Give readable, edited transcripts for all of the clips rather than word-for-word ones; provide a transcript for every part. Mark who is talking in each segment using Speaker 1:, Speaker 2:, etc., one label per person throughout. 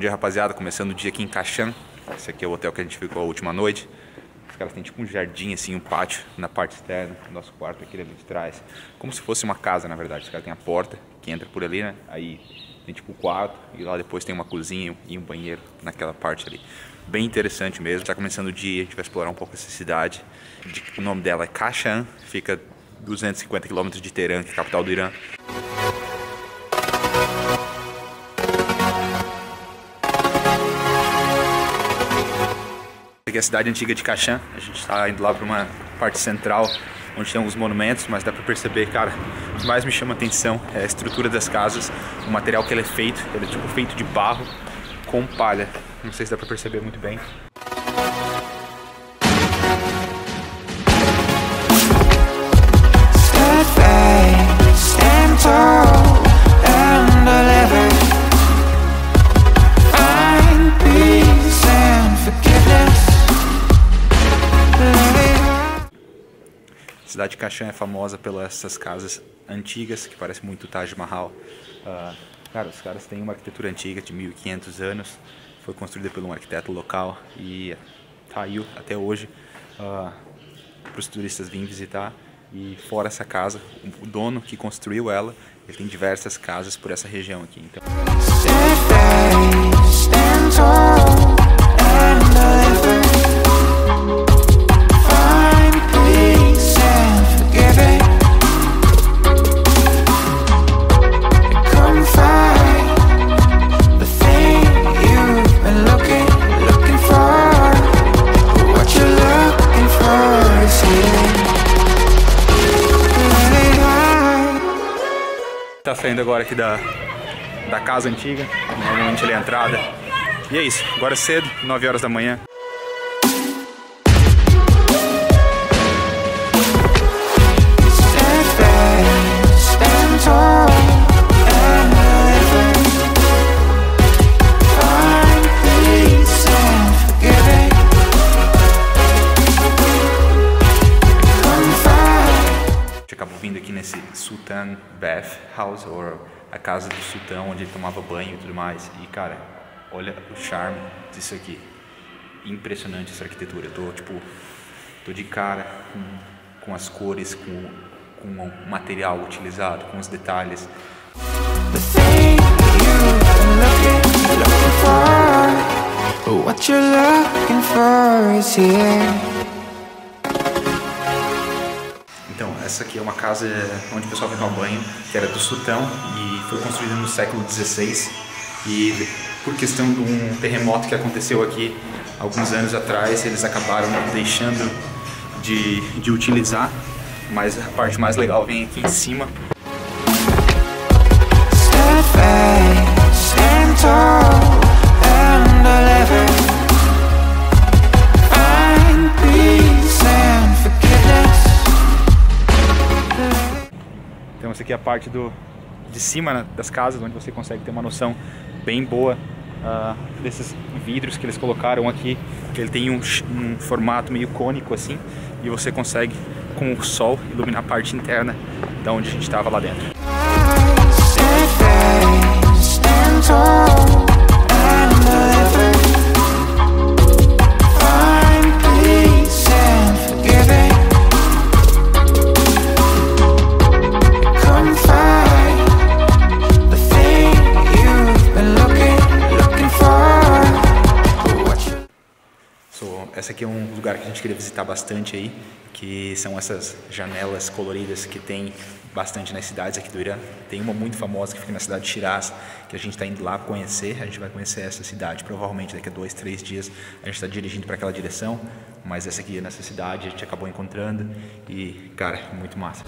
Speaker 1: dia, rapaziada, começando o dia aqui em Kashan. Esse aqui é o hotel que a gente ficou a última noite. Os caras têm tipo um jardim assim, um pátio na parte externa. O nosso quarto aqui ali de trás, como se fosse uma casa, na verdade. Os caras têm a porta que entra por ali, né? Aí tem tipo o quarto e lá depois tem uma cozinha e um banheiro naquela parte ali. Bem interessante mesmo. Tá começando o dia, a gente vai explorar um pouco essa cidade. O nome dela é Kashan, fica 250 km de Teherã, que é a capital do Irã. Aqui é a cidade antiga de Kashan. A gente está indo lá para uma parte central onde tem alguns monumentos, mas dá para perceber, cara, o que mais me chama a atenção é a estrutura das casas, o material que ele é tipo feito de barro com palha. Não sei se dá para perceber muito bem. A cidade de Kashan é famosa pelas essas casas antigas, que parecem muito o Taj Mahal. Cara, os caras têm uma arquitetura antiga de 1500 anos, foi construída por um arquiteto local e tá aí até hoje para os turistas virem visitar. E fora essa casa, o dono que construiu ela, ele tem diversas casas por essa região aqui. Então... Tá saindo agora aqui da casa antiga, normalmente ali é a entrada. E é isso, agora cedo, 9 horas da manhã. Acabou vindo aqui nesse Sultan Bath House, ou a casa do sultão, onde ele tomava banho e tudo mais. E cara, olha o charme disso aqui. Impressionante essa arquitetura. Tô de cara com as cores, com o material utilizado, com os detalhes. Então, essa aqui é uma casa onde o pessoal vai tomar banho, que era do sultão e foi construída no século XVI. E por questão de um terremoto que aconteceu aqui alguns anos atrás, eles acabaram deixando de utilizar, mas a parte mais legal vem aqui em cima. Então essa aqui é a parte de cima, né, das casas, onde você consegue ter uma noção bem boa desses vidros que eles colocaram aqui. Ele tem um formato meio cônico assim, e você consegue com o sol iluminar a parte interna da onde a gente estava lá dentro. Essa aqui é um lugar que a gente queria visitar bastante aí, que são essas janelas coloridas que tem bastante nas cidades aqui do Irã. Tem uma muito famosa que fica na cidade de Shiraz, que a gente está indo lá conhecer. A gente vai conhecer essa cidade provavelmente daqui a 2, 3 dias. A gente está dirigindo para aquela direção, mas essa aqui nessa cidade a gente acabou encontrando e, cara, muito massa.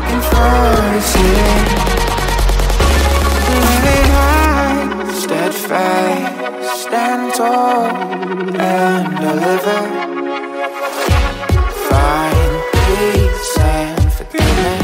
Speaker 1: Steadfast and tall and deliver, find peace and forgiveness.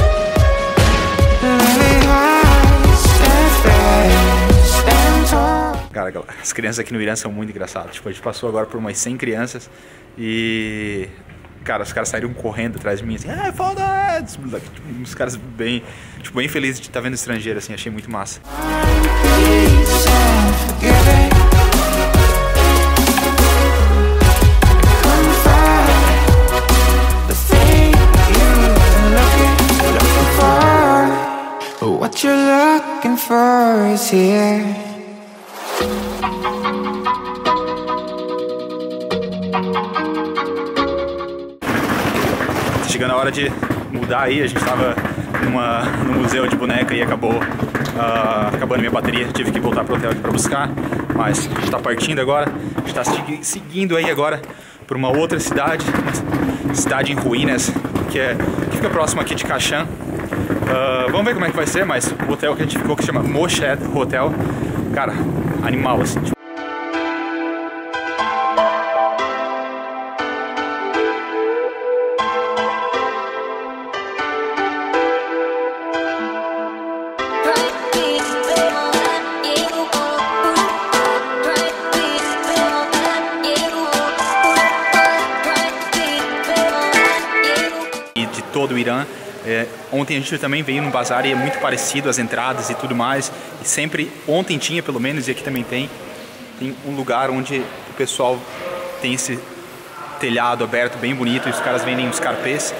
Speaker 1: Steadfast and tall. Cara, as crianças aqui no Irã são muito engraçadas. Tipo, a gente passou agora por umas 100 crianças e... cara, os caras saíram correndo atrás de mim, assim, foda! Uns caras bem felizes de estar vendo estrangeiro, assim, achei muito massa.
Speaker 2: looking for is here.
Speaker 1: Chegando a hora de mudar aí, a gente tava no museu de boneca e acabou acabando minha bateria, tive que voltar pro hotel aqui pra buscar, mas a gente tá partindo agora, a gente tá seguindo aí agora por uma outra cidade, uma cidade em ruínas, que fica próximo aqui de Kashan. Vamos ver como é que vai ser, mas o hotel que a gente ficou, que se chama Moshed Hotel, cara, animal assim. Todo o Irã. Ontem a gente também veio num bazar e é muito parecido as entradas e tudo mais, e sempre, ontem tinha pelo menos, e aqui também tem um lugar onde o pessoal tem esse telhado aberto bem bonito e os caras vendem os carpês.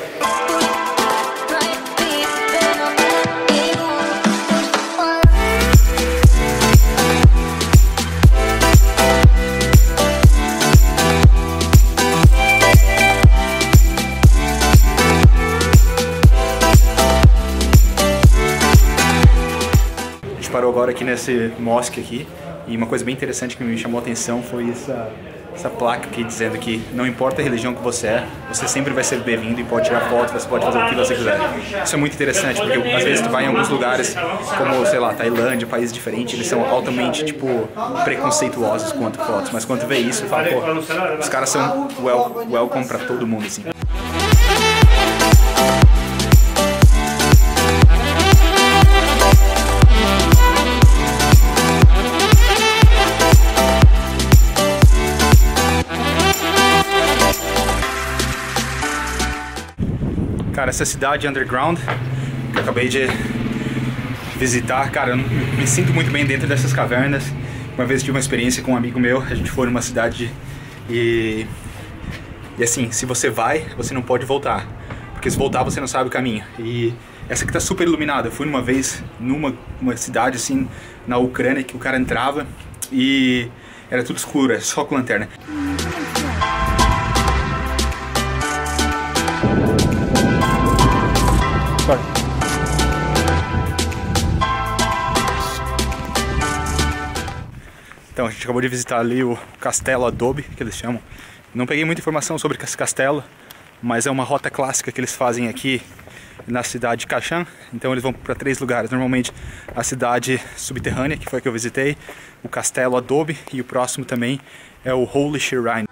Speaker 1: Parou agora aqui nesse mosque aqui, e uma coisa bem interessante que me chamou a atenção foi essa placa aqui dizendo que não importa a religião que você é, você sempre vai ser bem-vindo e pode tirar foto, você pode fazer o que você quiser. Isso é muito interessante, porque às vezes tu vai em alguns lugares como, sei lá, Tailândia, países diferentes, eles são altamente, tipo, preconceituosos quanto fotos, mas quando tu vê isso, tu fala, pô, os caras são welcome pra todo mundo, assim. Cara, essa cidade underground que eu acabei de visitar, cara, eu me sinto muito bem dentro dessas cavernas. Uma vez tive uma experiência com um amigo meu, a gente foi numa cidade e assim, se você vai, você não pode voltar, porque se voltar você não sabe o caminho. E essa aqui tá super iluminada. Eu fui uma vez numa cidade assim na Ucrânia que o cara entrava e era tudo escuro, era só com lanterna. Então a gente acabou de visitar ali o Castelo Adobe, que eles chamam. Não peguei muita informação sobre esse castelo, mas é uma rota clássica que eles fazem aqui na cidade de Kashan. Então eles vão para 3 lugares, normalmente a cidade subterrânea, que foi a que eu visitei, o Castelo Adobe, e o próximo também é o Holy Shrine.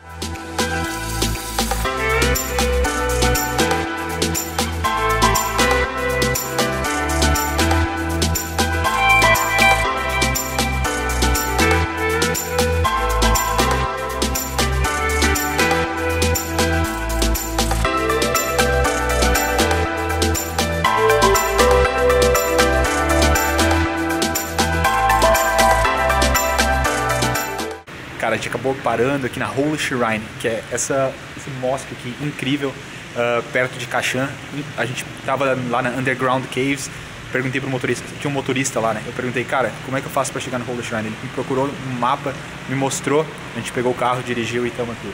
Speaker 1: Cara, a gente acabou parando aqui na Holy Shrine, que é esse mosque aqui incrível, perto de Kashan. A gente tava lá na Underground Caves, perguntei pro motorista, tinha um motorista lá, né? Eu perguntei, cara, como é que eu faço pra chegar no Holy Shrine? Ele me procurou um mapa, me mostrou, a gente pegou o carro, dirigiu e estamos aqui.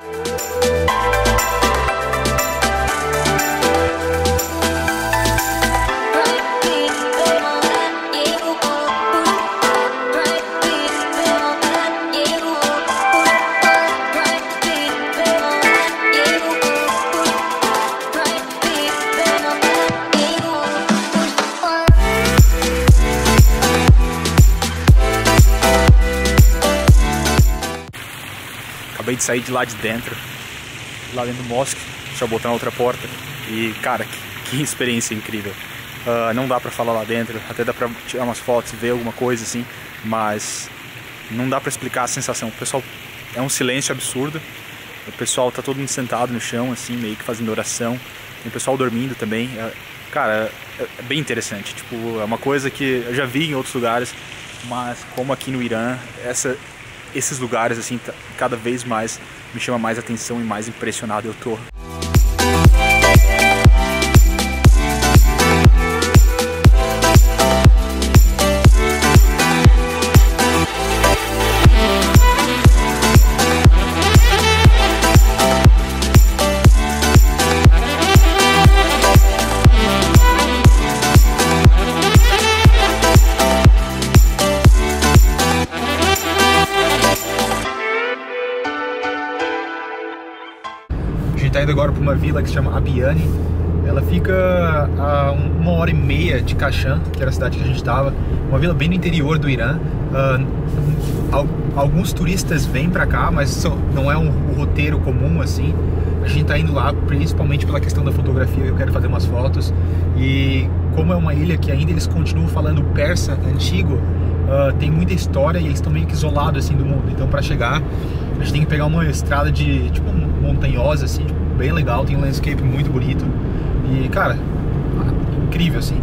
Speaker 1: Acabei de sair de lá de dentro, lá dentro do mosque, deixa eu botar na outra porta. E cara, que experiência incrível. Não dá pra falar lá dentro, até dá pra tirar umas fotos, ver alguma coisa assim, mas não dá pra explicar a sensação. O pessoal, é um silêncio absurdo, o pessoal tá todo mundo sentado no chão assim, meio que fazendo oração, tem o pessoal dormindo também. Cara, é bem interessante, tipo, é uma coisa que eu já vi em outros lugares, mas como aqui no Irã, esses lugares assim, cada vez mais me chama mais atenção e mais impressionado eu tô.
Speaker 3: indo agora para uma vila que se chama Abiani. Ela fica a 1h30 de Kashan, que era a cidade que a gente estava. Uma vila bem no interior do Irã. Alguns turistas vêm para cá, mas não é um roteiro comum assim. A gente está indo lá principalmente pela questão da fotografia. Eu quero fazer umas fotos. E como é uma ilha que ainda eles continuam falando persa antigo, tem muita história e eles estão meio que isolados assim do mundo. Então para chegar a gente tem que pegar uma estrada de tipo montanhosa assim, tipo, bem legal, tem um landscape muito bonito e cara, incrível assim.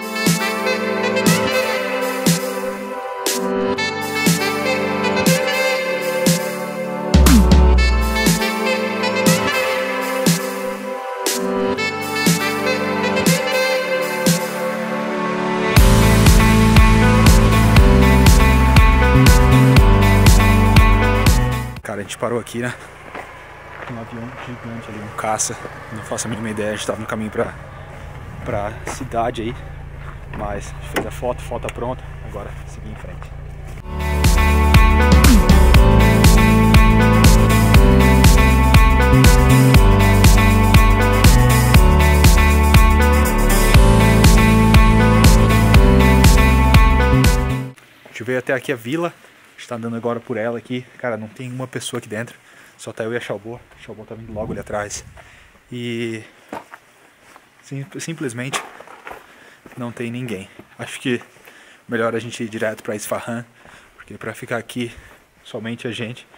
Speaker 4: Cara, a gente parou aqui, né? Um avião gigante ali, um caça. Não faço a mínima ideia, a gente tava no caminho pra cidade aí. Mas a gente fez a foto tá pronta. Agora seguir em frente. A gente veio até aqui a vila. A gente tá andando agora por ela aqui. Cara, não tem uma pessoa aqui dentro. Só tá eu e a Xiaobo. A Xiaobo tá vindo logo ali atrás. E simplesmente não tem ninguém. Acho que melhor a gente ir direto pra Isfahan, porque pra ficar aqui somente a gente.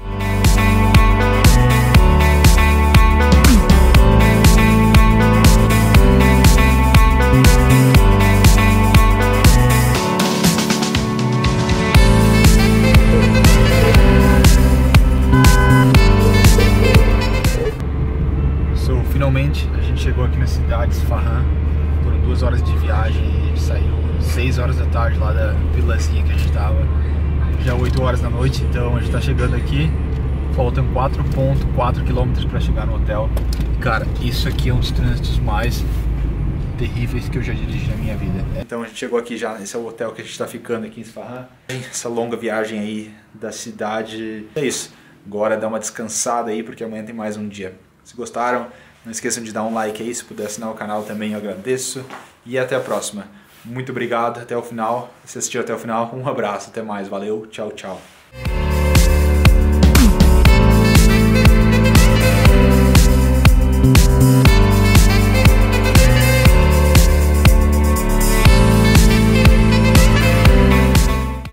Speaker 3: Finalmente a gente chegou aqui na cidade de Isfahan. Foram 2 horas de viagem e a gente saiu 6 horas da tarde lá da vilazinha que a gente tava. Já 8 horas da noite, então a gente tá chegando aqui. Faltam 4,4 km para chegar no hotel. Cara, isso aqui é um dos trânsitos mais terríveis que eu já dirigi na minha vida.
Speaker 4: Então a gente chegou aqui já, esse é o hotel que a gente tá ficando aqui em Isfahan. Essa longa viagem aí da cidade. É isso, agora dá uma descansada aí porque amanhã tem mais um dia. Se gostaram, não esqueçam de dar um like aí, se puder assinar o canal também eu agradeço. E até a próxima. Muito obrigado até o final. Se assistiu até o final, um abraço, até mais, valeu, tchau, tchau.